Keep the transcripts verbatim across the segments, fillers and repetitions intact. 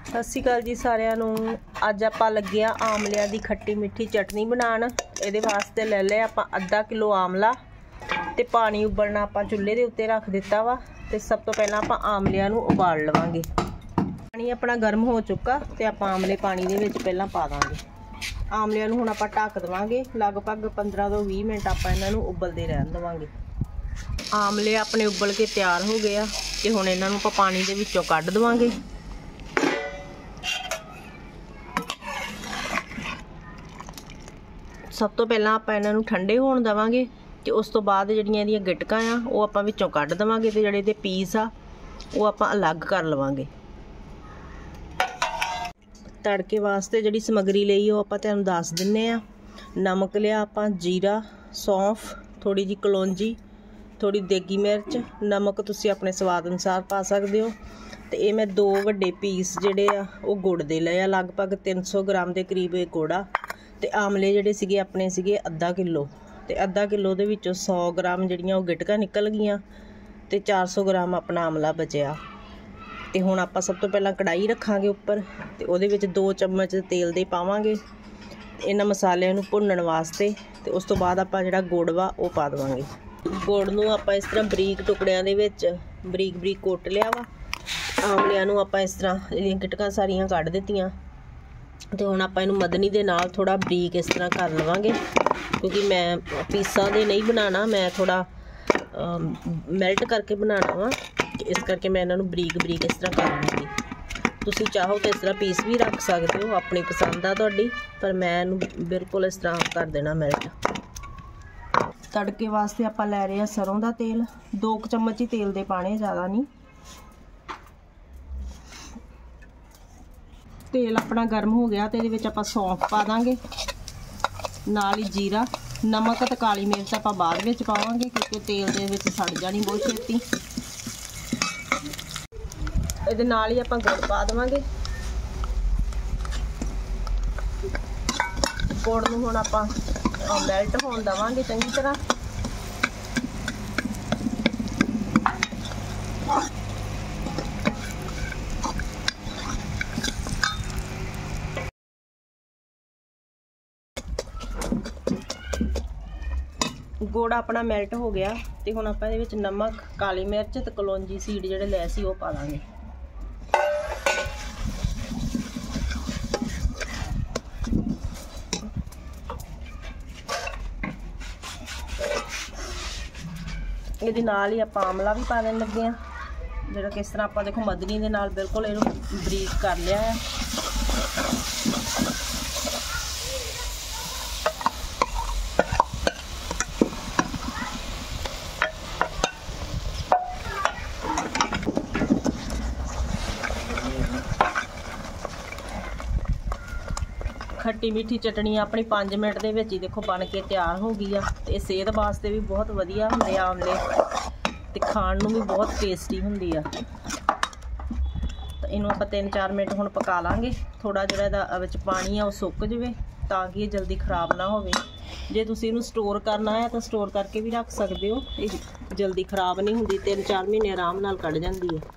सत श्री अकाल जी सारिਆਂ ਨੂੰ। ਅੱਜ ਆਪਾਂ ਲੱਗੇ ਆ ਆਮਲਿਆਂ ਦੀ ਖੱਟੀ ਮਿੱਠੀ ਚਟਨੀ ਬਣਾਉਣ। ਇਹਦੇ ਵਾਸਤੇ ਲੈ ਲਿਆ ਆਪਾਂ ਅੱਧਾ ਕਿਲੋ ਆਮਲਾ ਤੇ ਪਾਣੀ ਉਬਲਣਾ ਆਪਾਂ ਚੁੱਲ੍ਹੇ ਦੇ ਉੱਤੇ ਰੱਖ ਦਿੱਤਾ ਵਾ। ਤੇ ਸਭ ਤੋਂ ਪਹਿਲਾਂ ਆਪਾਂ ਆਮਲਿਆਂ ਨੂੰ ਉਬਾਲ ਲਵਾਂਗੇ। ਪਾਣੀ ਆਪਣਾ ਗਰਮ ਹੋ ਚੁੱਕਾ ਤੇ ਆਪਾਂ ਆਮਲੇ ਪਾਣੀ ਦੇ ਵਿੱਚ ਪਹਿਲਾਂ ਪਾ ਦਾਂਗੇ। ਆਮਲਿਆਂ ਨੂੰ ਹੁਣ ਆਪਾਂ ਢੱਕ ਦੇਵਾਂਗੇ। ਲਗਭਗ पंद्रह ਤੋਂ बीस ਮਿੰਟ ਆਪਾਂ ਇਹਨਾਂ ਨੂੰ ਉਬਲਦੇ ਰਹਿਣ ਦੇਵਾਂਗੇ। ਆਮਲੇ ਆਪਣੇ ਉਬਲ ਕੇ ਤਿਆਰ ਹੋ ਗਏ ਆ ਤੇ ਹੁਣ ਇਹਨਾਂ ਨੂੰ ਆਪਾਂ ਪਾਣੀ ਦੇ ਵਿੱਚੋਂ ਕੱਢ ਦੇਵਾਂਗੇ। सब तो पहला आप इन्हों ठंडे होने देवांगे तो उस तो बाद जिहड़ियां इहदियां गिटकां आ वो आपां विचों कढ देवांगे ते जिहड़े इहदे पीस आ वो आपां अलग कर लवांगे। तड़के वास्ते जिहड़ी समग्री लई वो आपां तुहानूं दस दिन्ने आ। नमक लिया आपां, जीरा, सौंफ, थोड़ी जी कलौंजी, थोड़ी देगी मिर्च, नमक तुसीं अपने स्वाद अनुसार पा सकदे हो। ते ये मैं दो वड्डे पीस जिहड़े आ वो गुड़ दे लए आ। लगभग तीन सौ ग्राम के करीब ये गुड़ आ। ते आमले जिहड़े सीगे अपने सीगे अद्धा किलो ते अद्धा किलो दे विचों सौ ग्राम जिहड़ियां वो गिटकां निकल गईयां ते चार सौ ग्राम अपना आमला बचिया। ते हुण आपां सब तो पहलां कढ़ाई रखांगे उपर ते उहदे विच दो चम्मच तेल दे पावांगे इन्हां मसालिਆਂ ਨੂੰ भुन्नण वास्ते। ते उस तो बाद आपां जिहड़ा गुड़ वा वो पा देवांगे। गुड़ ਨੂੰ आपां इस तरह बरीक टुकड़िਆਂ ਦੇ ਵਿੱਚ बरीक बरीक कुट लिया वा। आमलिਆਂ ਨੂੰ आपां इस तरह ਜਿਹੜੀਆਂ गिटकां सारियां ਕੱਢ ਦਿੱਤੀਆਂ तो हुण आपां इहनूं मदनी दे नाल थोड़ा बरीक इस तरह कर लवांगे क्योंकि मैं पीसां दे नहीं बनाना, मैं थोड़ा मैल्ट करके बनाना वा। इस करके मैं इन्हां नूं बरीक बरीक इस तरह कर लूँगी। तुसीं चाहो तो इस तरह पीस भी रख सकते हो, अपनी पसंद आ तुहाडी, पर मैं इहनूं बिल्कुल इस तरह कर देना मैल्ट। तड़के वास्ते आपां लै रहे हां सरों दा तेल, दो चम्मच ही तेल दे पाने, ज़्यादा नहीं। तेल अपना गर्म हो गया तो ये आप सौंफ पा देंगे, नाल ही जीरा, नमक तो काली मिर्च आप बाद में पावांगे क्योंकि तेल के सड़ जानी बहुत छेती। ये नाल ही आप गुड़ पा देवांगे। गुड़ नूं हुण आपां मैल्ट होण देवांगे चंगी तरह। गुड़ अपना मैल्ट हो गया तो हुण आपां इहदे विच नमक, काली मिर्च ते कलौंजी सीड जिहड़े लै सी वो पा दांगे। इहदे नाल ही आपां आमला भी पा देण लगे आ, जिहड़ा किस तरह आपां देखो मदनी दे नाल बिल्कुल इहनूं बरीक कर लिया है। खट्टी मीठी चटनी अपनी पाँच मिनट के विच ही देखो बन के तैयार हो गई आ। ते सेहत वास्ते भी बहुत वधिया हुंदे आमले ते खाण नूं भी बहुत टेस्टी हुंदी आ। तो इनू आपां तीन चार मिनट हुण पका लांगे। थोड़ा जिहड़ा इहदा विच पानी आ वो सुक जावे तां कि ये जल्दी खराब ना होवे। जे तुसीं इनू स्टोर करना है तो स्टोर करके भी रख सकदे हो, जल्दी खराब नहीं हुंदी, तीन चार महीने आराम नाल कढ जांदी है।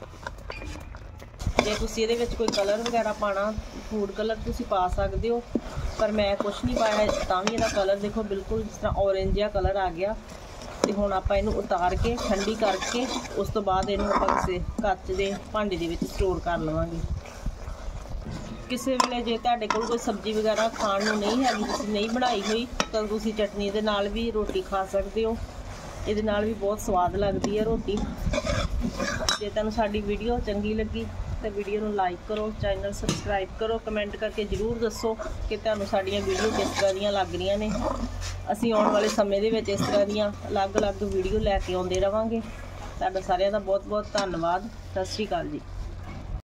जे तुसीं इहदे विच कोई कलर वगैरह पाना, फूड कलर तुसीं पा सकते हो, पर मैं कुछ नहीं पाया तां भी इहदा कलर देखो बिल्कुल जिस तरह ऑरेंज जिहा कलर आ गया। तो हुण आपां इहनूं उतार के ठंडी करके उस तो बाद इहनूं आपां किसी कच दे भांडे दे विच स्टोर कर लवांगे। किसी वेले जे तुहाडे कोल कोई सब्जी वगैरह खाण नूं नहीं हैगी, तुसीं नहीं बनाई हुई, तो तुसीं चटनी दे नाल भी रोटी खा सकते हो। इहदे नाल भी बहुत स्वाद लगदी है रोटी। जे तुहानूं साडी वीडियो चंगी लगी तो वीडियो नूं लाइक करो, चैनल सबसक्राइब करो, कमेंट करके जरूर दसो कि तुहानूं साडीआं वीडियो किस तरह दीआं लग रहीआं ने। असीं आउण वाले समय दे विच इस तरह दीआं अलग अलग वीडियो लैके आउंदे रहांगे। तुहाडा सारिआं दा बहुत बहुत धन्नवाद। सत श्री अकाल जी।